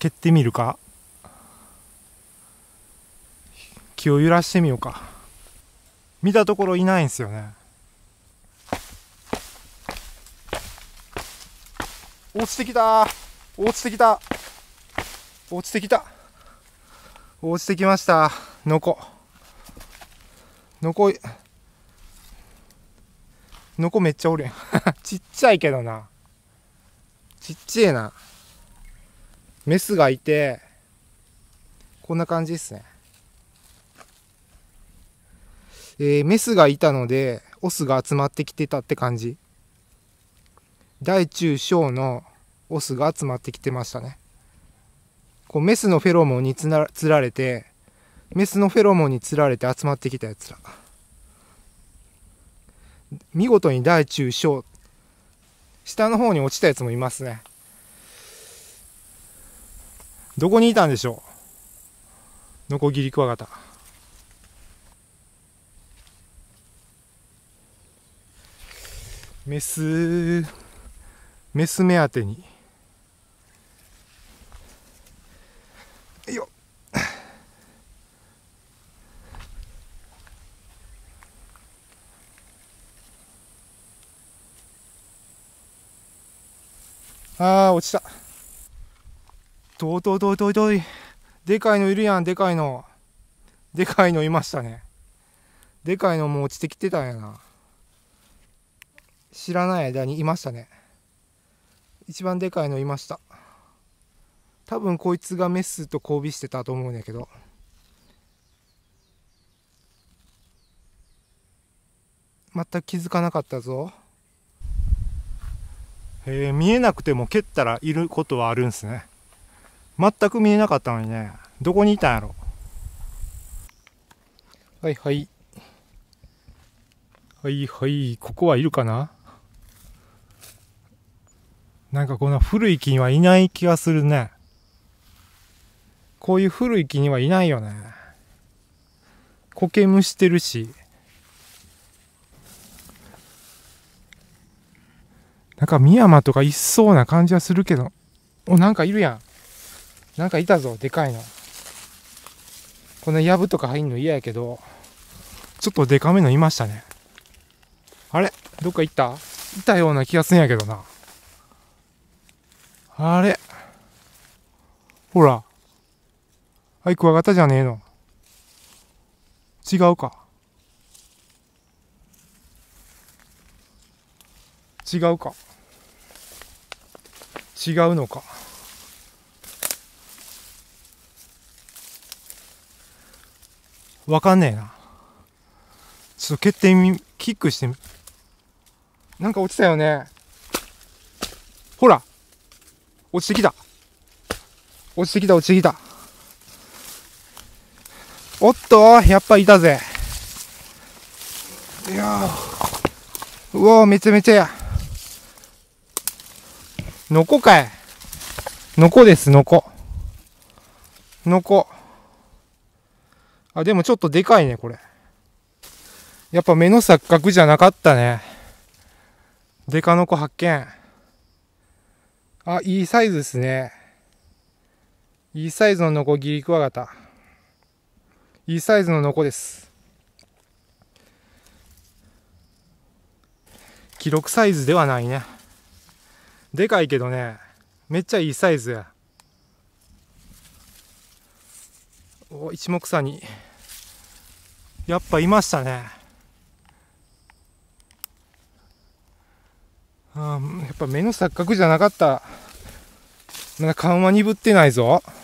蹴ってみるか。気を揺らしてみようか。見たところいないんですよね。落ちてきた。落ちてきた。落ちてきた。落ちてきました。のこめっちゃおるやん。ちっちゃいけどな。ちっちゃいな。メスがいて、こんな感じですね。メスがいたので、オスが集まってきてたって感じ。大中小のオスが集まってきてましたね。こうメスのフェロモンにつられて、メスのフェロモンにつられて集まってきたやつら。見事に大中小、下の方に落ちたやつもいますね。どこにいたんでしょう、ノコギリクワガタ。メス目当てに。よっ。落ちた。どい。でかいのいるやん、でかいのいましたね。でかいのも落ちてきてたんやな。知らない間にいましたね。一番でかいのいました。多分こいつがメスと交尾してたと思うんやけど。全く気づかなかったぞ。見えなくても蹴ったらいることはあるんすね。全く見えなかったのにね。どこにいたんやろ。はいはい、ここはいるかな。なんかこの古い木にはいない気がするね。こういう古い木にはいないよね。苔むしてるし。なんか深山とかいそうな感じはするけど。なんかいるやん。なんかいたぞ、でかいの。この藪とか入んの嫌やけど、ちょっとでかめのいましたね。あれ、どっか行った？いたような気がするんやけどな。あれ、ほら。はい、クワガタじゃねえの。違うか。違うか。違うのか。わかんねえな。ちょっとキックしてみ。なんか落ちたよね。ほら、落ちてきた。落ちてきた。おっと、やっぱいたぜ。いやー、うわー、めちゃめちゃや。のこかい。のこです、のこ。でもちょっとでかいね、これ。やっぱ目の錯覚じゃなかったね。でかのこ発見。いいサイズですね。いいサイズのノコギリクワガタ。いいサイズのノコです。記録サイズではないね。でかいけどね、めっちゃいいサイズや。一目散に。やっぱいましたね。やっぱ目の錯覚じゃなかった。まだ緩和鈍ってないぞ。